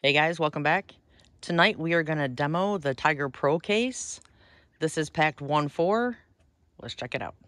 Hey guys, welcome back. Tonight we are going to demo the Tiger Pro case. This is packed 1-4. Let's check it out.